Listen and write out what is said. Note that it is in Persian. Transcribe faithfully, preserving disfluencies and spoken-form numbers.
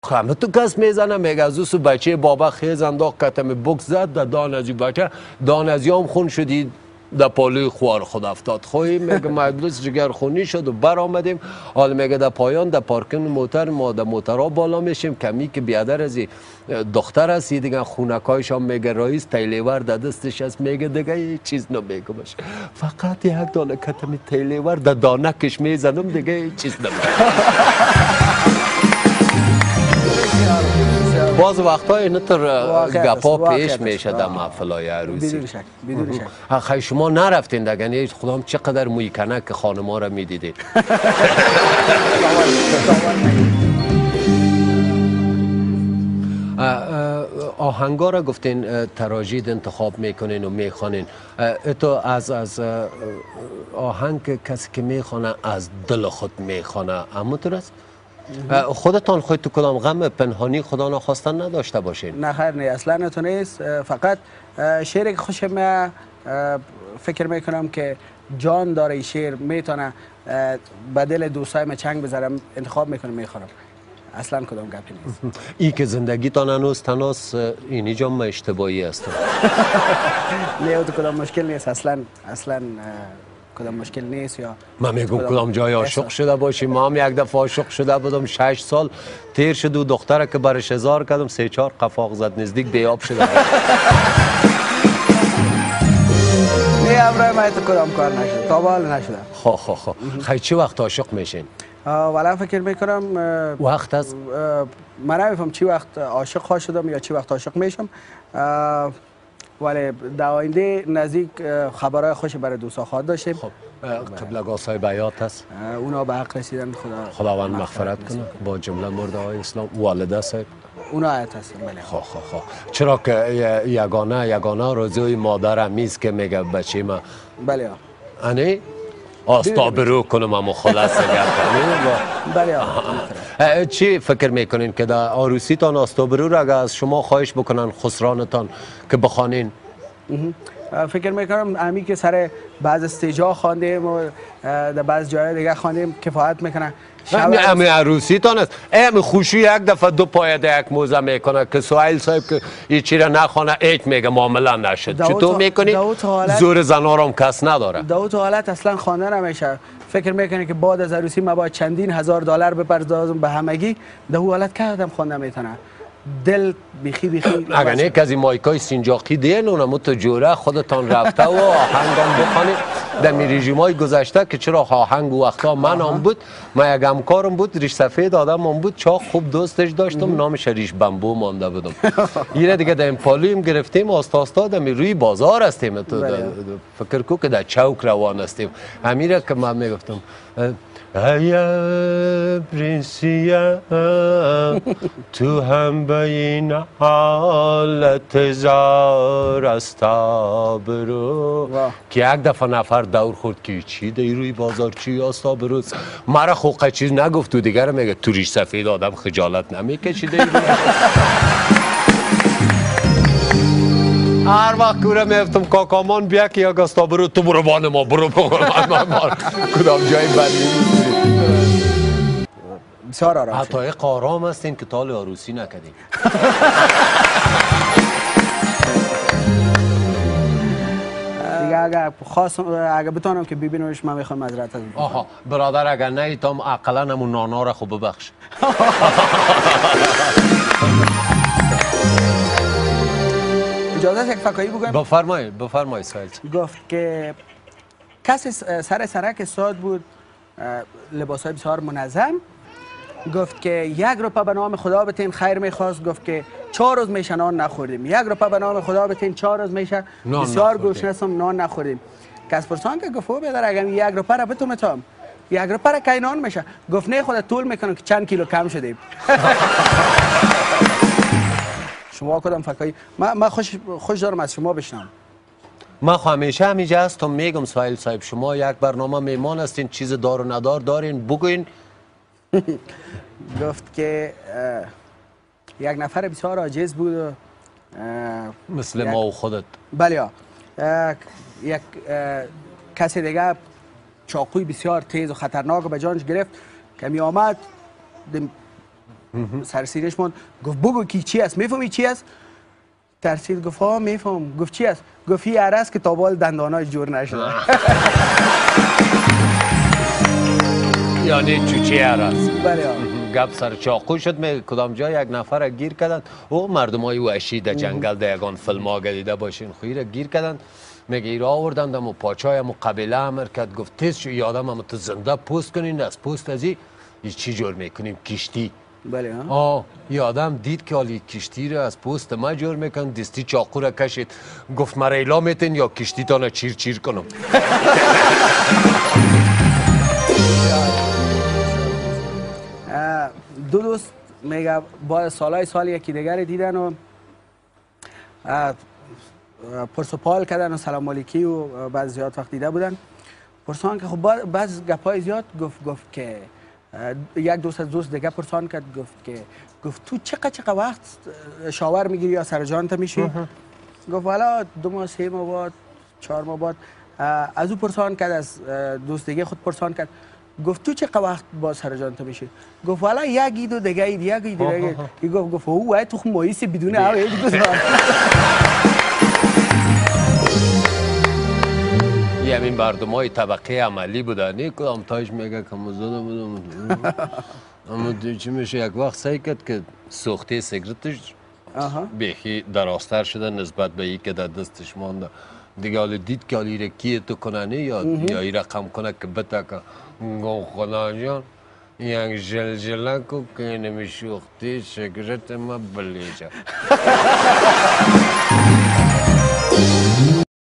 همه تو کس میزنه میگه از اوسو بچه بابا خیز انداخت کتم بک زد در دان از بچه دان از یام خون شدی در پالوی خوار خود افتاد خویی میگه مجلس جگر خونی شد و بر آمدیم حال میگه در پایان در پارکینگ موتر ما در موترها بالا میشیم کمی که بیادر از دختر است دیگه خونکایش هم میگه رئیس تیلیور در دستش است میگه دیگه هیچ چیز نمیگه باشه فقط یک دانه کتم تیلیور در دانکش میزنم دیگه هیچ چیز نمیگه باز وقتا اینطور گپا پیش میشه در محفلای عروسی بدون شک بدون شک خیلی شما نرفتین دیگه یعنی خدام چقدر مویکنه که خانما را میدیدید آهنگا را گفتین تراژید انتخاب میکنین و میخوانین تو از از آهنگ کسی که میخوانه از دل خود میخوانه همونطور است خودتان خود تو کدام غم پنهانی خدا نخواستن نداشته باشین؟ نه خیر نه اصلا تو نیست فقط شعری که خوشم فکر میکنم که جان داره این شعر میتونه به دل دوستای من چنگ بذارم انتخاب میکنم میخوام اصلا کدام گپی نیست ای که زندگی تان هنوز تناس اینی جام اشتباهی هستم نه تو کدام مشکل نیست اصلا اصلا کدام مشکل نیست یا من میگم کدام جای عاشق شده باشی ما هم یک دفعه عاشق شده بودم شش سال تیر شد و دختره که برش هزار کردم سه چهار قفاق زد نزدیک بیاب شده نه امرای من تو کدام کار نشد تا حال نشده خو خو خو خیلی چه وقت عاشق میشین والا فکر میکنم وقت است من نمیفهم چی وقت عاشق خواهد شدم یا چی وقت عاشق میشم ولی در آینده نزدیک خبرهای خوش برای دوستا خواهد داشتیم خب قبل آسای بیات هست اونا به حق رسیدن خدا خداوند مغفرت کنه با جمله مرده های اسلام والده صاحب اونا آیت هستن بله خب خب خب چرا که یگانه یگانه روزی مادر همیست که میگه بچه ما بله انی آستابرو کنم اما خلاصه گفتم بله چی فکر میکنین که در عروسی تان آستابرو را اگر از شما خواهش بکنن خسرانتان که بخوانین فکر میکنم امی که سر بعض استیجا خواندیم و در بعض جای دیگه خواندیم کفایت میکنه امی عروسی تان است امی خوشی یک دفعه دو پایه در یک موزه میکنه که سوائل صاحب که این چی را نخوانه ایت میگه معامله نشد چطور میکنی؟ زور زنارم کس نداره دو تا حالت اصلا خوانده نمیشه فکر میکنه که بعد از عروسی ما باید چندین هزار دلار بپردازم به همگی در اون حالت که آدم خوانده میتونه دل بیخی بیخی اگر نه کسی مایکای سینجاقی دین اونم تو جوره خودتان رفته و آهنگام بخوانید در می رژیمای گذشته که چرا آهنگ و وقتا من هم بود من یک همکارم بود ریش سفید آدم هم بود چاق خوب دوستش داشتم نامش ریش بمبو مانده بودم اینه دیگه در این پالویم گرفتیم آستا آستا در روی بازار هستیم فکر کو که در چوک روان هستیم همیره که من میگفتم ای پرنسیم تو هم به این حالت زار استا برو که یک دفعه نفر دور خورد که چی دی روی بازار چی استا برو مرا خوقه چیز نگفت و دیگر میگه تو ریش سفید آدم خجالت نمیکشی دی روی هر وقت کوره میفتم کاکامان بیا که یک استا برو تو برو بان ما برو بان کدام جای بدی بسیار آرام حتی یک آرام هستین که تال عروسی نکدین دیگه اگر خواست اگر بتونم که ببینمش من میخوام معذرت ازم آها برادر اگر نه تام عقلا همون نانا را خوب ببخش اجازه است یک فکایی بگویم بفرمایید بفرمایید سایل گفت که کسی سر سرک ساد بود لباسای بسیار منظم گفت که یک روپا به نام خدا بتین خیر میخواست گفت که چهار روز میشه نان نخوردیم یک روپا به نام خدا بتین چهار روز میشه بسیار گوشنه هستم نان نخوردیم کس پرسان که گفت بدر اگر یک روپا را بتومه تام یک روپا را که نان میشه گفت نه خدا طول میکنم که چند کیلو کم شدیم شما کدام فکایی من ما خوش خوش دارم از شما بشنم من همیشه همیشه هستم میگم سایل صاحب شما یک برنامه میمان هستین چیز دار و ندار دارین بگوین گفت که یک نفر بسیار عاجز بود و مثل ما و خودت بله یک کسی دیگه چاقوی بسیار تیز و خطرناک به جانش گرفت که می آمد سر سینش ماند. گفت بگو کی چی است، میفهمی چی است؟ ترسید گفت ها میفهم. گفت چی است؟ گفت این عرس که تا بال دندانای جور نشده. یعنی چوچی عرس. بله. گپ سر چاقو شد. می کدام جا یک نفر گیر کردن، او مردم های وحشی در جنگل در یگان فیلم ها دیده باشین، خویره گیر کردن. میگه ایرا آوردن دم و پاچای همو قبیله امر کرد. گفت تیز شو یادم همو تو زنده پوست کنین، از پوست ازی چی جور میکنیم؟ کشتی. بله ها. آه یادم دید که حالی کشتی را از پوست ما جور میکن، دستی چاقو را کشید. گفت مرا ایلا میتین یا کشتی تانه چیر چیر کنم. دو دوست میگه با سالهای سال یکی دیگر دیدن و پرس و پال کردن و سلام علیکی و بعض زیاد وقت دیده بودن. پرسان که خب بعض گپای زیاد گفت گفت که یک دوست از دوست دیگه پرسان کرد. گفت که گفت تو چقدر چقدر وقت شاور میگیری یا سر جان تا میشی؟ گفت والا دو ماه سه ماه بعد چهار ماه بعد. از او پرسان کرد، از دوست دیگه خود پرسان کرد. گفت تو چقدر وقت با سر جان تا میشی؟ گفت والا یک اید و دیگه اید یک اید دیگه. گفت گفت او وای تو خود ماییسی بدون او یه همین مردم های طبقه عملی بودن. کدام تایش میگه که مزاده بودم. اما چی میشه یک وقت سعی کرد که سوخته سیگرتش بیخی دراستر شده نسبت به یک که در دستش مانده. دیگه حالا دید که حالی را کیه تو کننه یا یا ای رقم کنه که بتا که گو خدا جان یک جل جلن کو که نمی شوخته سیگرت ما بلیجه.